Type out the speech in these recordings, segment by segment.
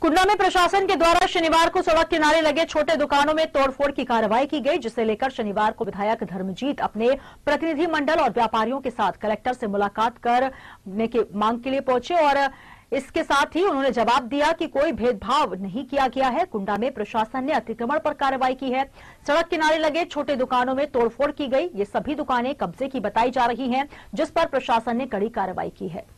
कुंडा में प्रशासन के द्वारा शनिवार को सड़क किनारे लगे छोटे दुकानों में तोड़फोड़ की कार्रवाई की गई, जिसे लेकर शनिवार को विधायक धर्मजीत अपने प्रतिनिधि मंडल और व्यापारियों के साथ कलेक्टर से मुलाकात करने की मांग के लिए पहुंचे और इसके साथ ही उन्होंने जवाब दिया कि कोई भेदभाव नहीं किया गया है। कुंडा में प्रशासन ने अतिक्रमण पर कार्रवाई की है। सड़क किनारे लगे छोटे दुकानों में तोड़फोड़ की गई। ये सभी दुकानें कब्जे की बताई जा रही हैं, जिस पर प्रशासन ने कड़ी कार्रवाई की है।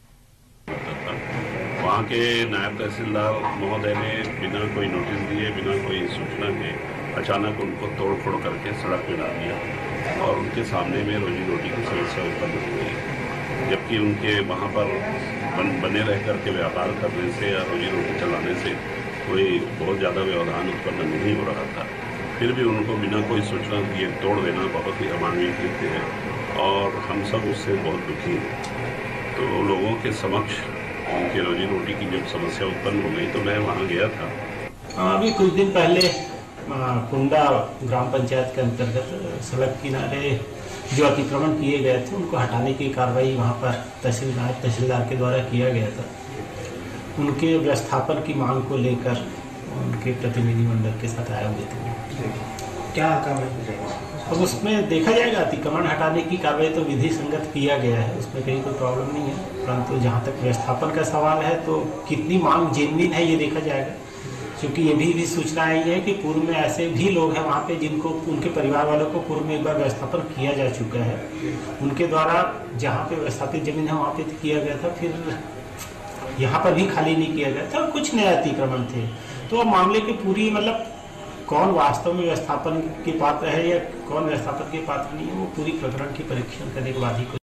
वहाँ के नायब तहसीलदार महोदय ने बिना कोई नोटिस दिए, बिना कोई सूचना के अचानक उनको तोड़फोड़ करके सड़क पे डाल दिया और उनके सामने में रोजी रोटी की समस्या उत्पन्न हो गई। जबकि उनके वहाँ पर बने रह करके व्यापार करने से या रोजी रोटी चलाने से कोई बहुत ज़्यादा व्यवधान उत्पन्न नहीं हो रहा था, फिर भी उनको बिना कोई सूचना दिए तोड़ देना बहुत ही अमानवीय कृत्य है और हम सब उससे बहुत दुखी हैं। तो लोगों के समक्ष उनकी रोजी रोटी की जब समस्या उत्पन्न हो गई तो मैं वहाँ गया था। अभी कुछ दिन पहले कुंडा ग्राम पंचायत के अंतर्गत सड़क किनारे जो अतिक्रमण किए गए थे उनको हटाने की कार्रवाई वहाँ पर तहसीलदार के द्वारा किया गया था। उनके व्यवस्थापन की मांग को लेकर उनके प्रतिनिधि मंडल के साथ आए हुए थे। क्या कार्रवाई? अब उसमें देखा जाएगा। अतिक्रमण हटाने की कार्रवाई तो विधि संगत किया गया है, उसमें कहीं कोई प्रॉब्लम नहीं है, परंतु जहाँ तक व्यवस्थापन का सवाल है तो कितनी मांग जेन्युइन है ये देखा जाएगा। क्योंकि ये भी सूचना आई है कि पूर्व में ऐसे भी लोग हैं वहाँ पे जिनको उनके परिवार वालों को पूर्व में एक बार व्यवस्थापन किया जा चुका है। उनके द्वारा जहाँ पे व्यवस्थापित जमीन है वहाँ पे किया गया था, फिर यहाँ पर भी खाली नहीं किया गया था, कुछ नए अतिक्रमण थे। तो अब मामले की पूरी कौन वास्तव में व्यवस्थापन के पात्र है या कौन व्यवस्थापन के पात्र नहीं है, वो पूरी प्रकरण की परीक्षण करने के बाद ही